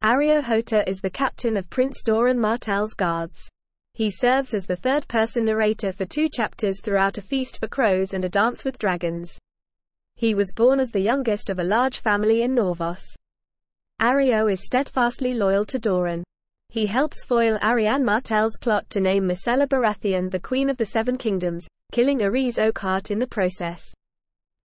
Areo Hotah is the captain of Prince Doran Martell's guards. He serves as the third-person narrator for 2 chapters throughout A Feast for Crows and A Dance with Dragons. He was born as the youngest of a large family in Norvos. Areo is steadfastly loyal to Doran. He helps foil Arianne Martell's plot to name Myrcella Baratheon the Queen of the Seven Kingdoms, killing Ares Oakheart in the process.